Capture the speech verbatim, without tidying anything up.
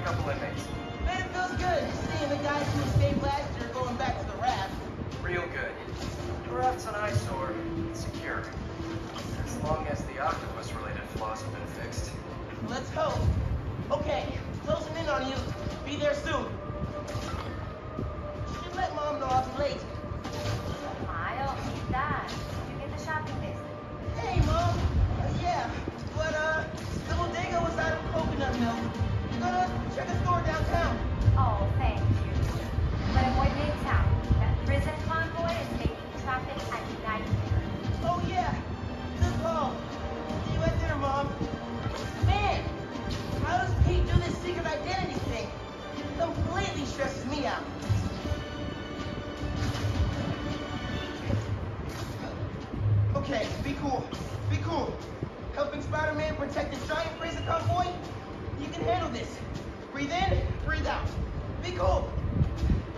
couple inmates. Man, it feels good seeing the guys who escaped last year going back to the raft. Real good. The raft's an eyesore. It's secure. As long as the octopus-related flaws have been fixed. Let's hope. Okay, closing in on you. Be there soon. Should let Mom know I'll be late. Smile, she's done. Did you get the shopping list? Hey, Mom. Uh, yeah, but uh, the bodega was out of coconut milk. You're gonna check a store downtown. Oh, thank you. But avoid Midtown. That prison convoy is making traffic a nightmare. Oh yeah, good call. See you at dinner, Mom. Man, how does Pete do this secret identity thing? Completely stresses me out. Okay, be cool. Be cool. Helping Spider-Man protect the giant prison convoy? You can handle this. Breathe in, breathe out. Be cool.